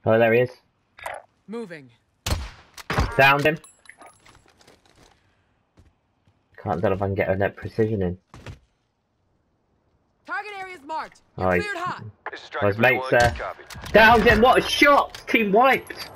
Oh, there he is. Moving. Downed him. Can't tell if I can get a net precision in. Target area's marked. Oh, You're cleared hot. This is his Striker mate's 1, there. copy. Downed him. What a shot! Team wiped.